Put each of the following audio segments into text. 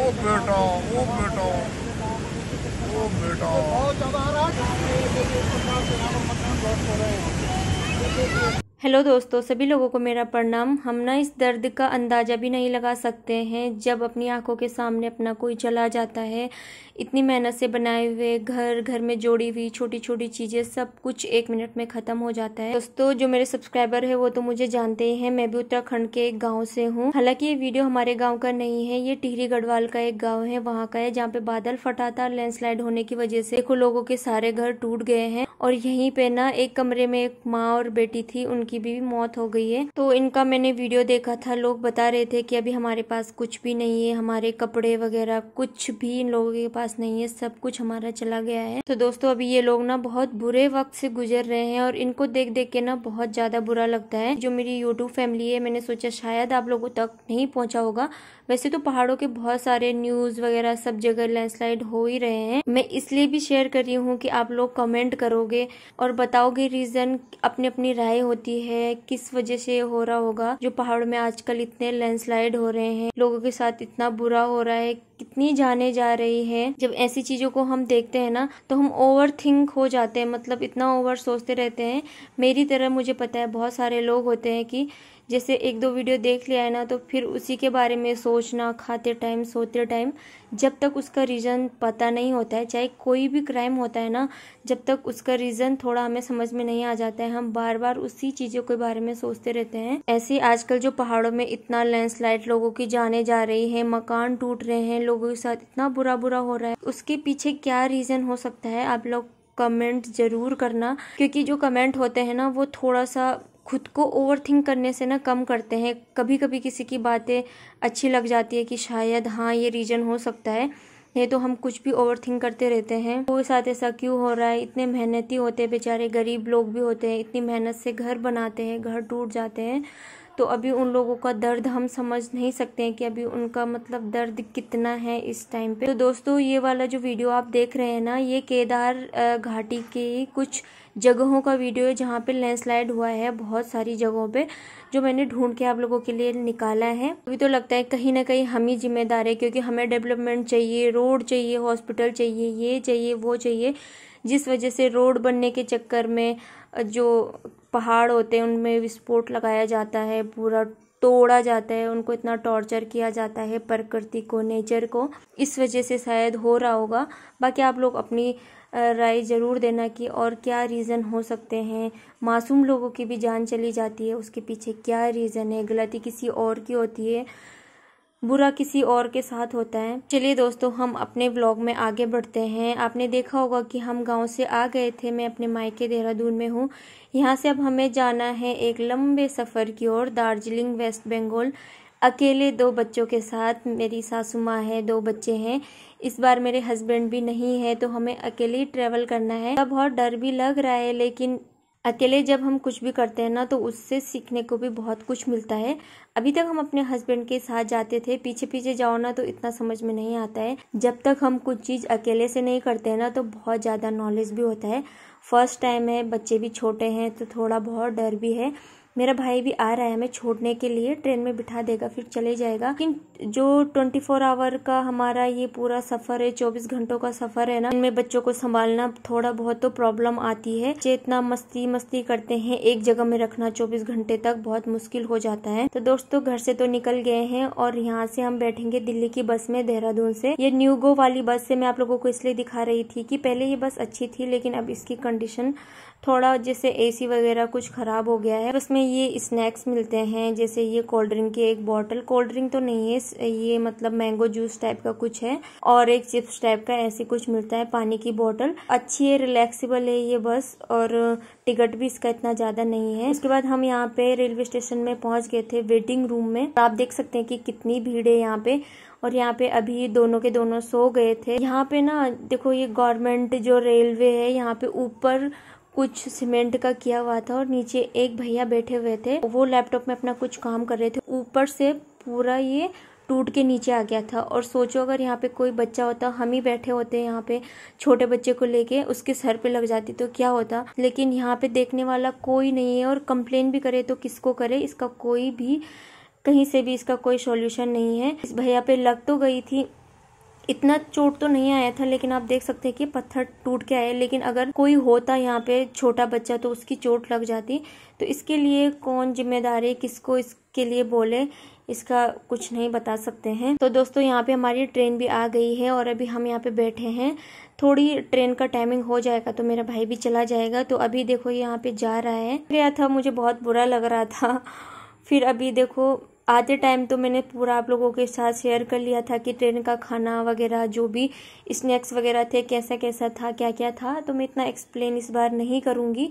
बेटा, ओ बेटा, ओ बेटा। हेलो दोस्तों, सभी लोगों को मेरा प्रणाम। हम ना इस दर्द का अंदाज़ा भी नहीं लगा सकते हैं जब अपनी आंखों के सामने अपना कोई चला जाता है। इतनी मेहनत से बनाए हुए घर में जोड़ी हुई छोटी छोटी चीज़ें सब कुछ 1 मिनट में ख़त्म हो जाता है। दोस्तों, जो मेरे सब्सक्राइबर है वो तो मुझे जानते ही हैं, मैं भी उत्तराखंड के एक गाँव से हूँ। हालांकि ये वीडियो हमारे गाँव का नहीं है, ये टिहरी गढ़वाल का एक गाँव है, वहाँ का है, जहाँ पे बादल फटा था। लैंडस्लाइड होने की वजह से देखो लोगों के सारे घर टूट गए हैं और यहीं पे ना एक कमरे में एक माँ और बेटी थी, उनकी भी मौत हो गई है। तो इनका मैंने वीडियो देखा था, लोग बता रहे थे कि अभी हमारे पास कुछ भी नहीं है, हमारे कपड़े वगैरह कुछ भी इन लोगों के पास नहीं है, सब कुछ हमारा चला गया है। तो दोस्तों, अभी ये लोग ना बहुत बुरे वक्त से गुजर रहे हैं और इनको देख देख के ना बहुत ज्यादा बुरा लगता है। जो मेरी यूट्यूब फैमिली है, मैंने सोचा शायद आप लोगों तक नहीं पहुंचा होगा। वैसे तो पहाड़ों के बहुत सारे न्यूज वगैरह सब जगह लैंडस्लाइड हो ही रहे हैं। मैं इसलिए भी शेयर कर रही हूँ कि आप लोग कमेंट करोगे और बताओगे रीजन, अपनी अपनी राय होती है किस वजह से हो रहा होगा। जो पहाड़ में आजकल इतने लैंडस्लाइड हो रहे हैं, लोगों के साथ इतना बुरा हो रहा है, कितनी जाने जा रही है। जब ऐसी चीजों को हम देखते हैं ना तो हम ओवर थिंक हो जाते हैं, मतलब इतना ओवर सोचते रहते हैं। मेरी तरह मुझे पता है बहुत सारे लोग होते हैं कि जैसे 1-2 वीडियो देख लिया है ना तो फिर उसी के बारे में सोचना, खाते टाइम सोते टाइम, जब तक उसका रीजन पता नहीं होता है। चाहे कोई भी क्राइम होता है ना, जब तक उसका रीजन थोड़ा हमें समझ में नहीं आ जाता है, हम बार बार उसी चीजों के बारे में सोचते रहते हैं। ऐसे आजकल जो पहाड़ों में इतना लैंडस्लाइड, लोगों की जाने जा रही है, मकान टूट रहे हैं, लोगों के साथ इतना बुरा बुरा हो रहा है, उसके पीछे क्या रीजन हो सकता है आप लोग कमेंट जरूर करना। क्योंकि जो कमेंट होते हैं ना वो थोड़ा सा खुद को ओवरथिंक करने से ना कम करते हैं। कभी कभी किसी की बातें अच्छी लग जाती है कि शायद हाँ ये रीजन हो सकता है, नहीं तो हम कुछ भी ओवरथिंक करते रहते हैं। कोई साथ ऐसा क्यों हो रहा है, इतने मेहनती होते हैं बेचारे, गरीब लोग भी होते हैं, इतनी मेहनत से घर बनाते हैं, घर टूट जाते हैं। तो अभी उन लोगों का दर्द हम समझ नहीं सकते हैं कि अभी उनका मतलब दर्द कितना है इस टाइम पे। तो दोस्तों, ये वाला जो वीडियो आप देख रहे हैं ना, ये केदार घाटी के कुछ जगहों का वीडियो है जहाँ पे लैंडस्लाइड हुआ है बहुत सारी जगहों पे, जो मैंने ढूंढ के आप लोगों के लिए निकाला है। अभी तो लगता है कहीं ना कहीं हम ही जिम्मेदार है, क्योंकि हमें डेवलपमेंट चाहिए, रोड चाहिए, हॉस्पिटल चाहिए, ये चाहिए वो चाहिए, जिस वजह से रोड बनने के चक्कर में जो पहाड़ होते हैं उनमें विस्फोट लगाया जाता है, पूरा तोड़ा जाता है, उनको इतना टॉर्चर किया जाता है, प्रकृति को, नेचर को। इस वजह से शायद हो रहा होगा। बाकी आप लोग अपनी राय जरूर देना कि और क्या रीज़न हो सकते हैं। मासूम लोगों की भी जान चली जाती है, उसके पीछे क्या रीज़न है। गलती किसी और की होती है, बुरा किसी और के साथ होता है। चलिए दोस्तों, हम अपने व्लॉग में आगे बढ़ते हैं। आपने देखा होगा कि हम गांव से आ गए थे, मैं अपने मायके देहरादून में हूँ। यहाँ से अब हमें जाना है एक लंबे सफ़र की ओर, दार्जिलिंग, वेस्ट बंगाल, अकेले 2 बच्चों के साथ। मेरी सासू माँ है, 2 बच्चे हैं। इस बार मेरे हस्बैंड भी नहीं है, तो हमें अकेले ही ट्रेवल करना है। बहुत डर भी लग रहा है, लेकिन अकेले जब हम कुछ भी करते हैं ना तो उससे सीखने को भी बहुत कुछ मिलता है। अभी तक हम अपने हस्बैंड के साथ जाते थे, पीछे पीछे जाओ ना तो इतना समझ में नहीं आता है। जब तक हम कुछ चीज़ अकेले से नहीं करते हैं ना तो बहुत ज़्यादा नॉलेज भी होता है। फर्स्ट टाइम है, बच्चे भी छोटे हैं, तो थोड़ा बहुत डर भी है। मेरा भाई भी आ रहा है हमें छोड़ने के लिए, ट्रेन में बिठा देगा फिर चले जाएगा। लेकिन जो 24 आवर का हमारा ये पूरा सफर है, 24 घंटों का सफर है ना, इनमें बच्चों को संभालना थोड़ा बहुत तो प्रॉब्लम आती है। बच्चे इतना मस्ती करते हैं, एक जगह में रखना 24 घंटे तक बहुत मुश्किल हो जाता है। तो दोस्तों, घर से तो निकल गए हैं और यहाँ से हम बैठेंगे दिल्ली की बस में, देहरादून से। ये न्यू गो वाली बस से मैं आप लोगों को इसलिए दिखा रही थी कि पहले ये बस अच्छी थी, लेकिन अब इसकी कंडीशन थोड़ा, जैसे एसी वगैरह कुछ खराब हो गया है। उसमें ये स्नैक्स मिलते हैं, जैसे ये कोल्ड ड्रिंक की एक बॉटल, कोल्ड ड्रिंक तो नहीं है ये, मतलब मैंगो जूस टाइप का कुछ है, और एक चिप्स टाइप का ऐसे कुछ मिलता है। पानी की बोतल अच्छी है, रिलैक्सेबल है ये बस, और टिकट भी इसका इतना ज्यादा नहीं है। उसके बाद हम यहाँ पे रेलवे स्टेशन में पहुंच गए थे, वेटिंग रूम में। आप देख सकते हैं कि कितनी भीड़ है यहाँ पे, और यहाँ पे अभी दोनों के दोनों सो गए थे। यहाँ पे ना देखो, ये गवर्नमेंट जो रेलवे है, यहाँ पे ऊपर कुछ सीमेंट का किया हुआ था और नीचे एक भैया बैठे हुए थे, वो लैपटॉप में अपना कुछ काम कर रहे थे। ऊपर से पूरा ये टूट के नीचे आ गया था। और सोचो अगर यहाँ पे कोई बच्चा होता, हम ही बैठे होते यहाँ पे छोटे बच्चे को लेके, उसके सर पे लग जाती तो क्या होता। लेकिन यहाँ पे देखने वाला कोई नहीं है, और कंप्लेन भी करे तो किसको करे, इसका कोई भी, कहीं से भी इसका कोई सॉल्यूशन नहीं है। इस भैया पे लग तो गई थी, इतना चोट तो नहीं आया था, लेकिन आप देख सकते हैं कि पत्थर टूट के आए। लेकिन अगर कोई होता यहाँ पे छोटा बच्चा तो उसकी चोट लग जाती। तो इसके लिए कौन जिम्मेदार है, किसको इसके लिए बोले, इसका कुछ नहीं बता सकते हैं। तो दोस्तों यहाँ पे हमारी ट्रेन भी आ गई है और अभी हम यहाँ पे बैठे हैं। थोड़ी ट्रेन का टाइमिंग हो जाएगा तो मेरा भाई भी चला जाएगा। तो अभी देखो यहाँ पे जा रहा है। गया था, मुझे बहुत बुरा लग रहा था। फिर अभी देखो आते टाइम तो मैंने पूरा आप लोगों के साथ शेयर कर लिया था कि ट्रेन का खाना वगैरह जो भी स्नैक्स वगैरह थे कैसा कैसा था, क्या क्या था। तो मैं इतना एक्सप्लेन इस बार नहीं करूँगी।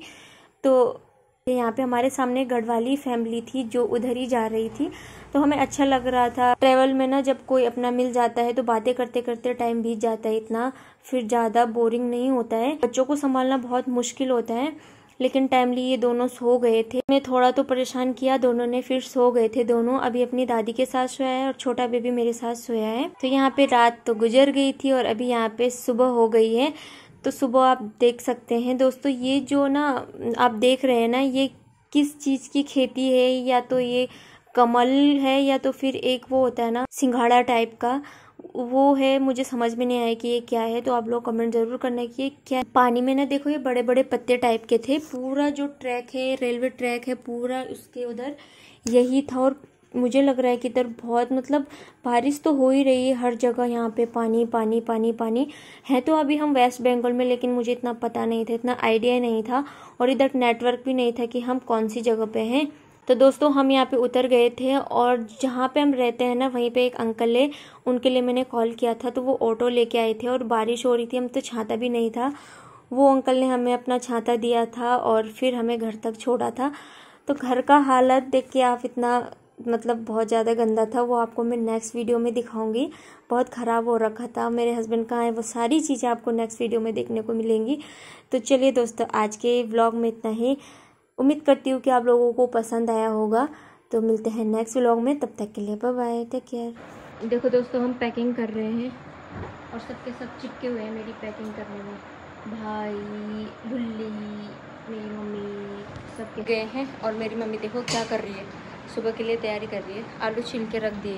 तो यहाँ पे हमारे सामने गढ़वाली फैमिली थी जो उधर ही जा रही थी, तो हमें अच्छा लग रहा था। ट्रेवल में ना जब कोई अपना मिल जाता है तो बातें करते करते टाइम बीत जाता है, इतना फिर ज़्यादा बोरिंग नहीं होता है। बच्चों को संभालना बहुत मुश्किल होता है, लेकिन टाइमली ये दोनों सो गए थे। मैं थोड़ा तो परेशान किया दोनों ने, फिर सो गए थे दोनों। अभी अपनी दादी के साथ सोया है और छोटा बेबी मेरे साथ सोया है। तो यहाँ पे रात तो गुजर गई थी और अभी यहाँ पे सुबह हो गई है। तो सुबह आप देख सकते हैं दोस्तों, ये जो ना आप देख रहे हैं ना, ये किस चीज़ की खेती है, या तो ये कमल है या तो फिर एक वो होता है ना सिंघाड़ा टाइप का, वो है। मुझे समझ में नहीं आया कि ये क्या है, तो आप लोग कमेंट जरूर करना कि ये क्या। पानी में ना देखो ये बड़े बड़े पत्ते टाइप के थे। पूरा जो ट्रैक है, रेलवे ट्रैक है पूरा, उसके उधर यही था। और मुझे लग रहा है कि इधर बहुत मतलब बारिश तो हो ही रही है हर जगह। यहाँ पे पानी पानी पानी पानी है। तो अभी हम वेस्ट बंगाल में, लेकिन मुझे इतना पता नहीं था, इतना आइडिया नहीं था, और इधर नेटवर्क भी नहीं था कि हम कौन सी जगह पे हैं। तो दोस्तों हम यहाँ पे उतर गए थे और जहाँ पे हम रहते हैं ना वहीं पे एक अंकल है, उनके लिए मैंने कॉल किया था। तो वो ऑटो लेके आए थे और बारिश हो रही थी, हम तो छाता भी नहीं था। वो अंकल ने हमें अपना छाता दिया था और फिर हमें घर तक छोड़ा था। तो घर का हालत देख के आप इतना मतलब बहुत ज़्यादा गंदा था, वो आपको मैं नेक्स्ट वीडियो में दिखाऊंगी। बहुत ख़राब हो रखा था। मेरे हस्बैंड कहाँ है, वो सारी चीज़ें आपको नेक्स्ट वीडियो में देखने को मिलेंगी। तो चलिए दोस्तों आज के व्लॉग में इतना ही। उम्मीद करती हूँ कि आप लोगों को पसंद आया होगा। तो मिलते हैं नेक्स्ट व्लॉग में, तब तक के लिए बाय बाय, टेक केयर। देखो दोस्तों हम पैकिंग कर रहे हैं और सबके सब चिपके हुए हैं मेरी पैकिंग करने में। भाई, बुल्ली, मेरी मम्मी सब गए हैं और मेरी मम्मी देखो क्या कर रही है, सुबह के लिए तैयारी कर रही है। आलू छील के रख दिए,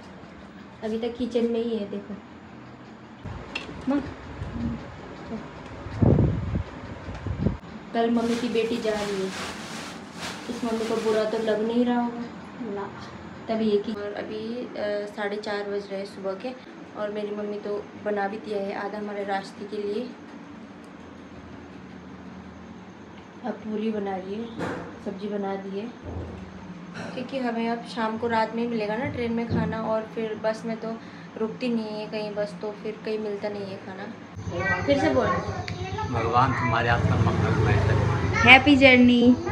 अभी तक किचन में ही है। देखो माँ, कल मम्मी की बेटी जा रही है, इस मम्मी को बुरा तो लग नहीं रहा होगा ना, तभी एक ही। और अभी 4:30 बज रहे हैं सुबह के, और मेरी मम्मी तो बना भी दिया है आधा हमारे रास्ते के लिए। अब पूरी बना रही है, सब्जी बना दी है, क्योंकि हमें अब शाम को रात में ही मिलेगा ना ट्रेन में खाना, और फिर बस में तो रुकती नहीं है कहीं बस, तो फिर कहीं मिलता नहीं है खाना। फिर से बोल, भगवान तुम्हारे हाथ में मंगलमय करे। Happy journey.